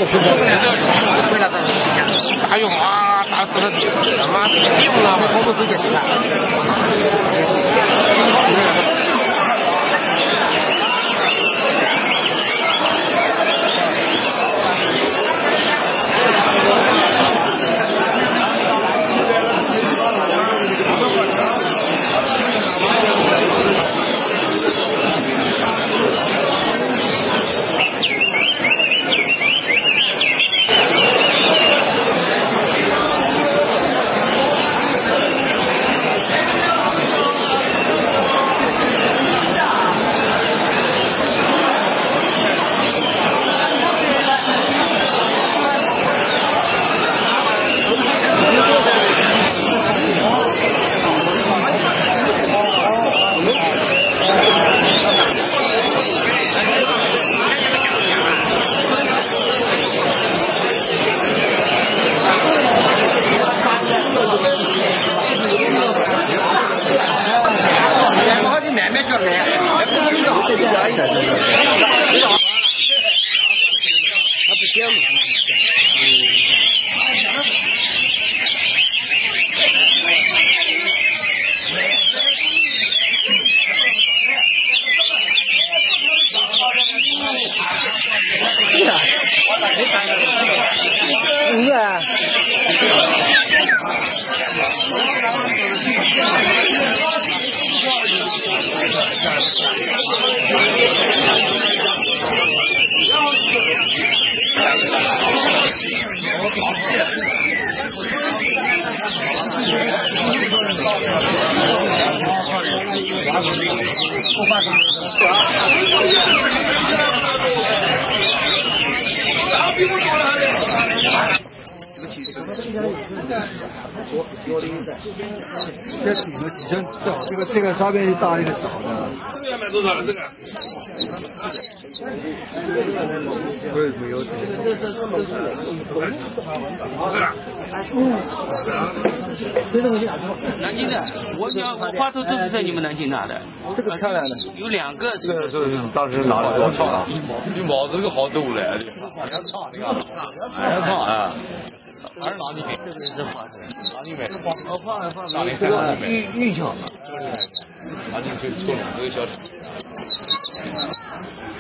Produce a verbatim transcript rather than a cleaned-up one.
回来再大用啊，大死了，他妈没用了，好多直接吃了。 这几个几针，这个这个稍微大一个小的。 这个要买多少了？这个？ 不是没有这个。 这这这这是。南京的，我讲我花头都是在你们南京拿的。 这个漂亮的， 有两个。 这个是当时拿了多少啊？ 一毛这个好多来的，还要唱这个，还要唱啊。还是哪里买？ 这个是花头。 哪里买？ 我放了放哪里这个玉玉桥。 哪里去抽两个小时？